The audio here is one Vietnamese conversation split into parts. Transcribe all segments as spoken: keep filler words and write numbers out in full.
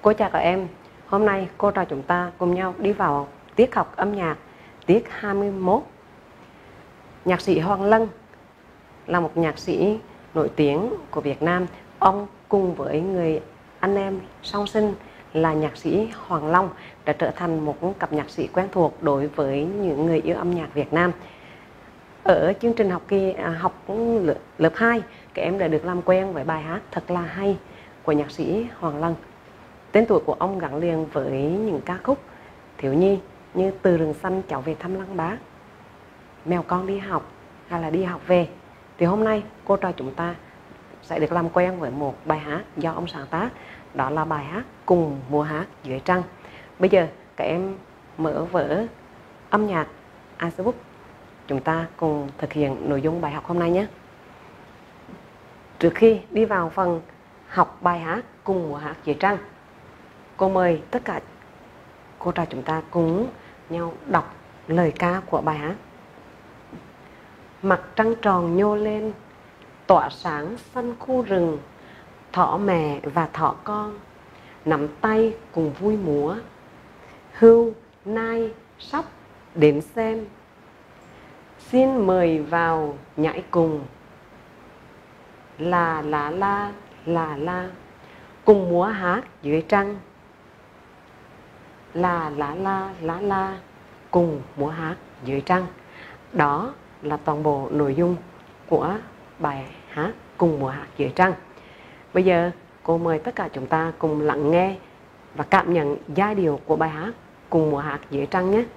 Cô chào các em. Hôm nay cô trò chúng ta cùng nhau đi vào tiết học âm nhạc, tiết hai mươi mốt. Nhạc sĩ Hoàng Lân là một nhạc sĩ nổi tiếng của Việt Nam. Ông cùng với người anh em song sinh là nhạc sĩ Hoàng Long đã trở thành một cặp nhạc sĩ quen thuộc đối với những người yêu âm nhạc Việt Nam. Ở chương trình học kỳ à, học lớp hai, các em đã được làm quen với bài hát Thật Là Hay của nhạc sĩ Hoàng Lân. Tên tuổi của ông gắn liền với những ca khúc thiếu nhi như Từ Rừng Xanh Cháu Về Thăm Lăng Bác, Mèo Con Đi Học hay là Đi Học Về. Thì hôm nay cô trò chúng ta sẽ được làm quen với một bài hát do ông sáng tác, đó là bài hát Cùng Mùa Hát Dưới Trăng. Bây giờ các em mở vở âm nhạc iSbook, chúng ta cùng thực hiện nội dung bài học hôm nay nhé. Trước khi đi vào phần học bài hát Cùng Mùa Hát Dưới Trăng, cô mời tất cả cô trò chúng ta cùng nhau đọc lời ca của bài hát. Mặt trăng tròn nhô lên, tỏa sáng xanh khu rừng, thỏ mẹ và thỏ con nắm tay cùng vui múa. Hươu, nai, sóc đến xem, xin mời vào nhảy cùng. Là là la, là la, cùng múa hát dưới trăng. Là la la la la, cùng múa hát dưới trăng. Đó là toàn bộ nội dung của bài hát Cùng Mùa Hát Dưới Trăng. Bây giờ cô mời tất cả chúng ta cùng lắng nghe và cảm nhận giai điệu của bài hát Cùng Mùa Hát Dưới Trăng nhé.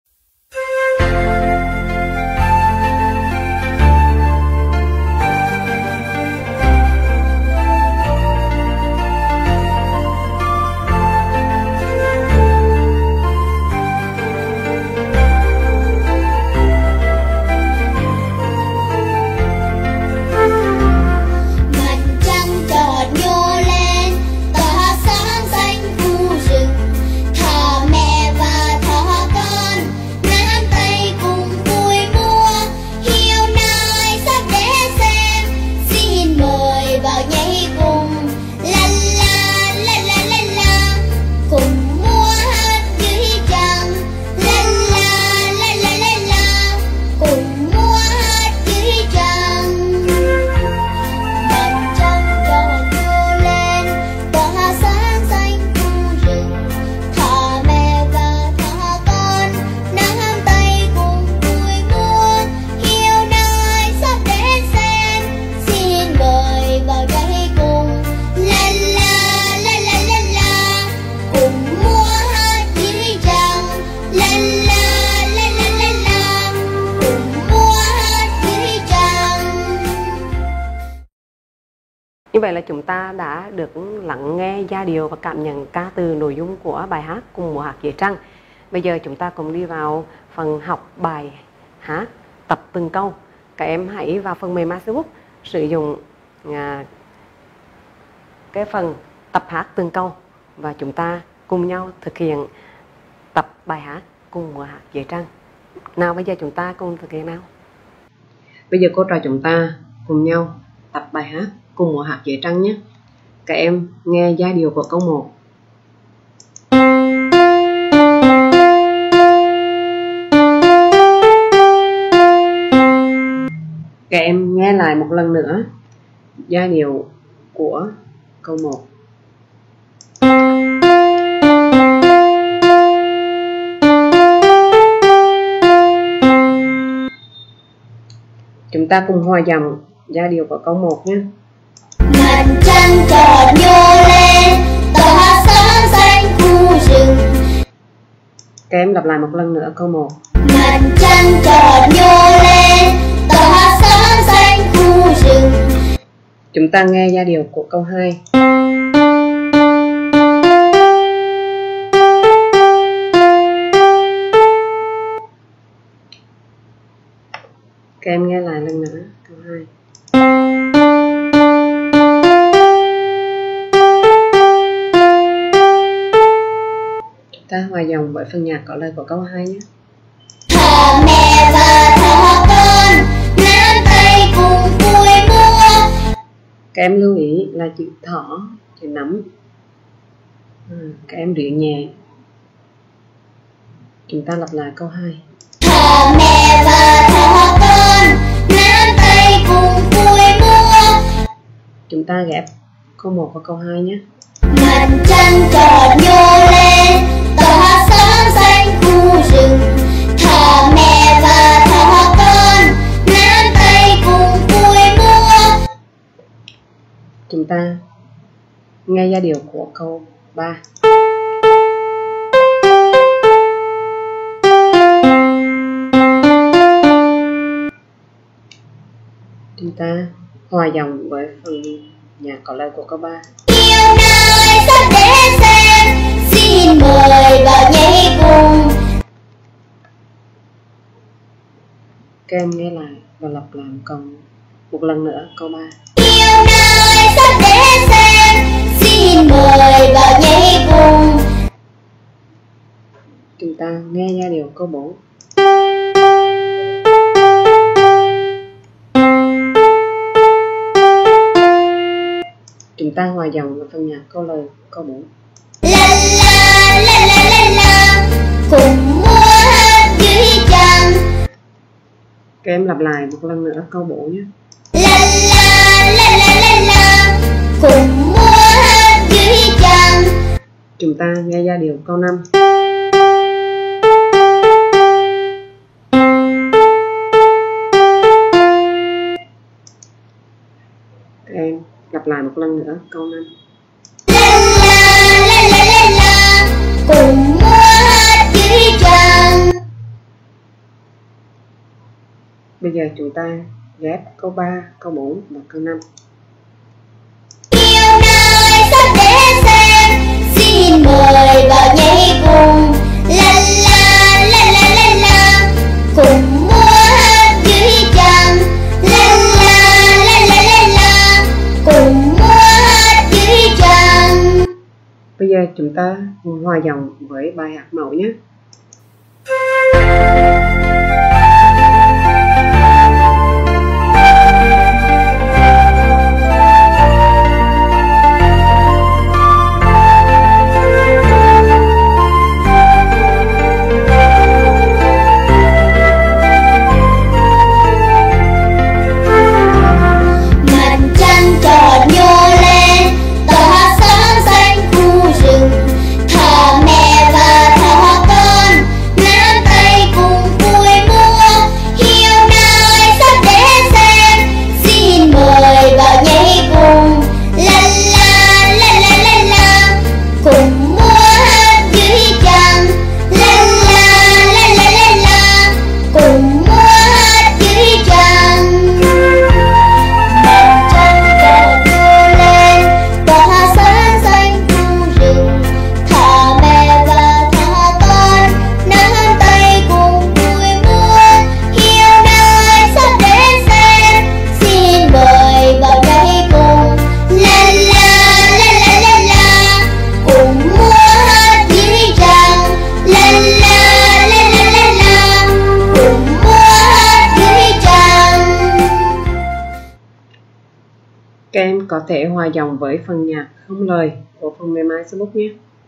Như vậy là chúng ta đã được lắng nghe giai điệu và cảm nhận ca từ nội dung của bài hát Cùng Mùa Hát Dưới Trăng. Bây giờ chúng ta cùng đi vào phần học bài hát, tập từng câu. Các em hãy vào phần mềm iSbook sử dụng à, cái phần tập hát từng câu và chúng ta cùng nhau thực hiện tập bài hát Cùng Mùa Hát Dưới Trăng. Nào bây giờ chúng ta cùng thực hiện nào. Bây giờ cô trò chúng ta cùng nhau tập bài hát Cùng Mùa Hát Dưới Trăng nhé. Các em nghe giai điệu của câu một. Các em nghe lại một lần nữa giai điệu của câu một. Chúng ta cùng hòa giọng giai điệu của câu một nhé. Mặt trăng tròn nhô lên, tỏa sáng xanh khu rừng. Các em lặp lại một lần nữa câu một. Mặt trăng tròn nhô lên, tỏa sáng xanh khu rừng. Chúng ta nghe giai điệu của câu hai. Các em nghe lại lần nữa câu hai. Ta hòa giọng bởi phần nhạc có lời của câu hai nhé. Thỏ mẹ và thỏ con nắm tay cùng vui múa. Các em lưu ý là chữ thỏ, chữ nắm À, các em luyện nhẹ. Chúng ta lặp lại câu hai. Thờ mẹ và thờ con, nắm tay cùng vui mua. Chúng ta ghép câu một và câu hai nhé. Mặt trăng tròn nhô lên, tỏa hát sáng xanh khu rừng. Thờ mẹ và thờ con, nắm tay cùng vui mua. Chúng ta nghe giai điệu của câu ba. Chúng ta hòa giọng với phần nhạc có lời của câu ba. Yêu nơi sắp đến xem, xin mời vào nhảy cùng. Các em nghe lại và lặp lại còn một lần nữa câu ba. Yêu nơi sắp đến xem, xin mời vào nhảy cùng. Chúng ta nghe giai điệu câu bốn. Chúng ta hòa giọng với phần nhạc câu lời câu bốn. La la la la la la, cùng múa hát dưới trăng. Các em lặp lại một lần nữa câu bốn nhé. La la la la la la, cùng múa hát dưới trăng. Chúng ta nghe giai điệu câu năm. Các em lặp lại một lần nữa câu năm. La la la la la la, cùng múa hát dưới trăng. Bây giờ chúng ta ghép câu ba, câu bốn và câu năm. Yêu nơi sắp đến xem, xin mời vào nhảy cùng. La la la la la la, cùng múa hát dưới trăng. La la la la la la, cùng múa hát dưới trăng. Bây giờ chúng ta hòa giọng với bài hát mẫu nhé. Mặt trăng tròn nhô lên, tỏa hát sáng xanh khu rừng. Thờ mẹ và thờ con, nắm tay cùng vui mua. Hiếu nơi sắp đến xem, xin mời vào nhảy cùng. La la la la la la, cùng múa hát dưới trăng. La la la la la la, cùng múa hát dưới trăng. Mặt trăng tròn nhô lên, tỏa hát sáng xanh khu rừng. Thờ mẹ và thờ con, nắm tay cùng vui mua. Hiếu nơi sắp đến xem, xin mời vào nhảy cùng. La la la la la la, cùng múa hát dưới trăng. La la la la la la, cùng múa hát dưới trăng. Các em có thể hòa giọng với phần nhạc không lời của phần mềm iSBook nhé.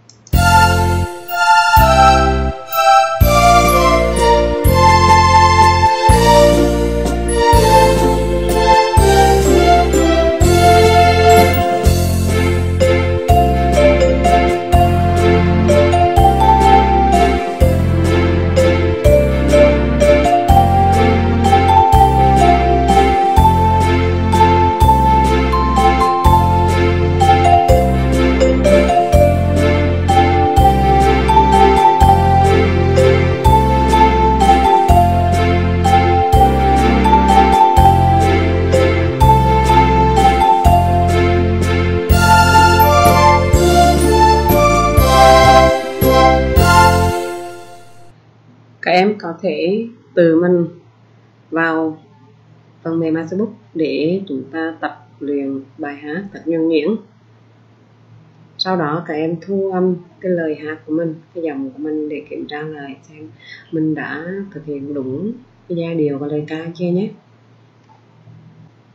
Các em có thể tự mình vào phần mềm iSBook để chúng ta tập luyện bài hát thật nhuần nhuyễn. Sau đó các em thu âm cái lời hát của mình, cái giọng của mình để kiểm tra lại xem mình đã thực hiện đúng cái giai điệu và lời ca chưa nhé.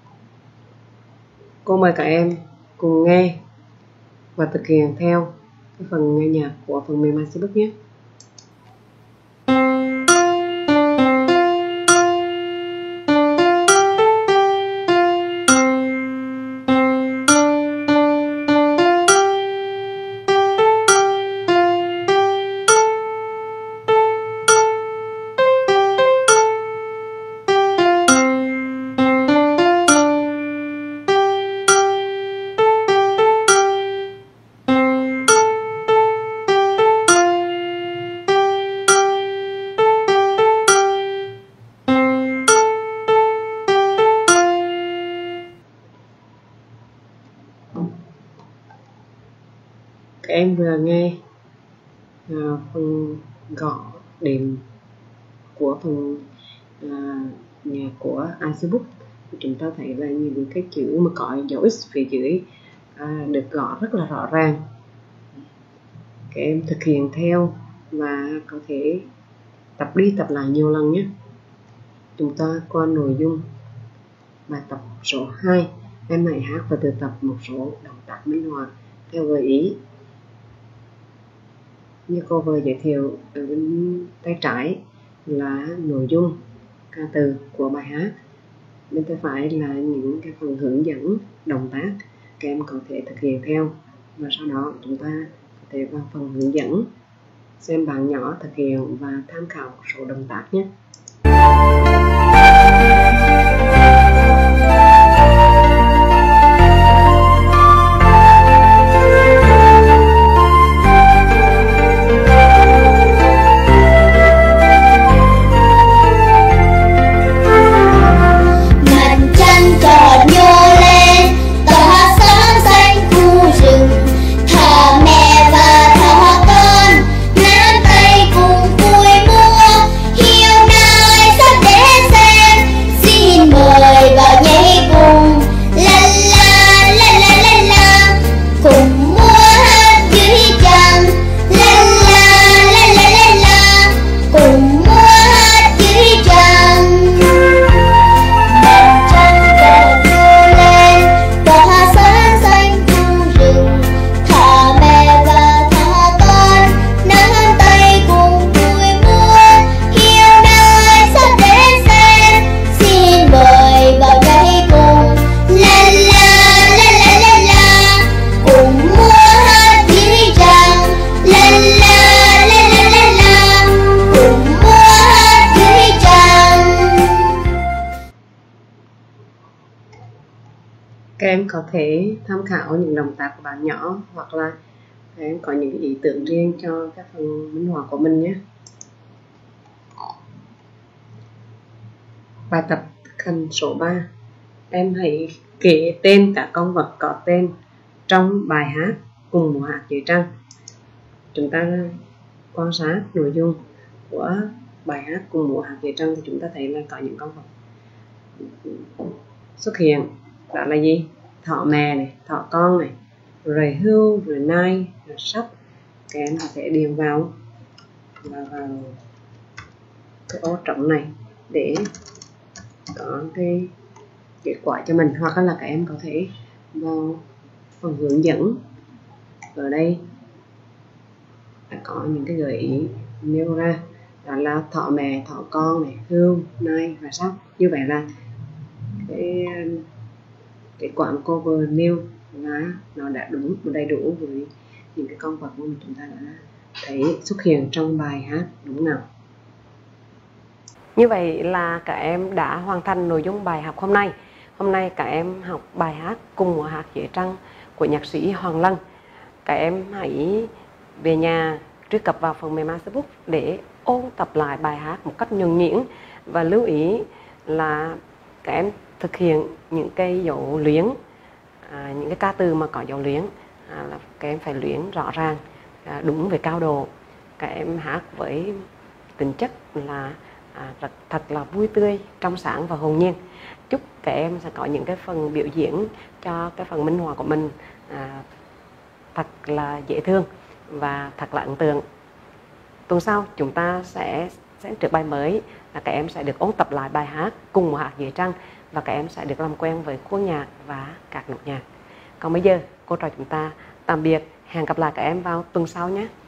Cô mời các em cùng nghe và thực hiện theo cái phần nghe nhạc của phần mềm MySBook nhé. Các em vừa nghe à, phần gõ đệm của phần à, nhạc của MySBook. Chúng ta thấy là những cái chữ mà có dấu X phía dưới à, được gõ rất là rõ ràng. Các em thực hiện theo và có thể tập đi tập lại nhiều lần nhé. Chúng ta qua nội dung bài tập số hai. Em hãy hát và tự tập một số động tác minh họa theo gợi ý. Như cô vừa giới thiệu ở bên tay trái là nội dung ca từ của bài hát, bên tay phải là những cái phần hướng dẫn động tác. Các em có thể thực hiện theo và sau đó chúng ta có thể vào phần hướng dẫn xem bạn nhỏ thực hiện và tham khảo một số động tác nhé. Các em có thể tham khảo những động tác của bạn nhỏ hoặc là các em có những ý tưởng riêng cho các phần minh họa của mình nhé. Bài tập thực hành số ba. Em hãy kể tên các con vật có tên trong bài hát Cùng Mùa Hạt Dưới Trăng. Chúng ta quan sát nội dung của bài hát Cùng Mùa Hạt Dưới Trăng thì chúng ta thấy là có những con vật xuất hiện. Đó là gì? Thỏ mè này, thỏ con này, rồi hươu, rồi nai, rồi sóc. Các em có thể điền vào vào, vào cái ô trống này để có cái kết quả cho mình, hoặc là các em có thể vào phần hướng dẫn. Ở đây đã có những cái gợi ý nêu ra, đó là thỏ mè, thỏ con này, hươu, nai và sóc. Như vậy là cái kết quả mà cô vừa nêu là nó đã đúng và đầy đủ với những cái con vật mà chúng ta đã thấy xuất hiện trong bài hát đúng nào. Như vậy là các em đã hoàn thành nội dung bài học hôm nay. Hôm nay các em học bài hát Cùng Mùa Hạt Dưới Trăng của nhạc sĩ Hoàng Lân. Các em hãy về nhà truy cập vào phần mềm MySBook để ôn tập lại bài hát một cách nhuần nhuyễn, và lưu ý là các em thực hiện những cái dấu luyến, à, những cái ca từ mà có dấu luyến à, là các em phải luyến rõ ràng, à, đúng về cao độ. Các em hát với tính chất là à, thật, thật là vui tươi, trong sáng và hồn nhiên. Chúc các em sẽ có những cái phần biểu diễn cho cái phần minh họa của mình à, thật là dễ thương và thật là ấn tượng. Tuần sau chúng ta sẽ sẽ trước bài mới là các em sẽ được ôn tập lại bài hát Cùng Mùa Hạt Dưới Trăng, và các em sẽ được làm quen với khuôn nhạc và các nốt nhạc. Còn bây giờ cô trò chúng ta tạm biệt. Hẹn gặp lại các em vào tuần sau nhé.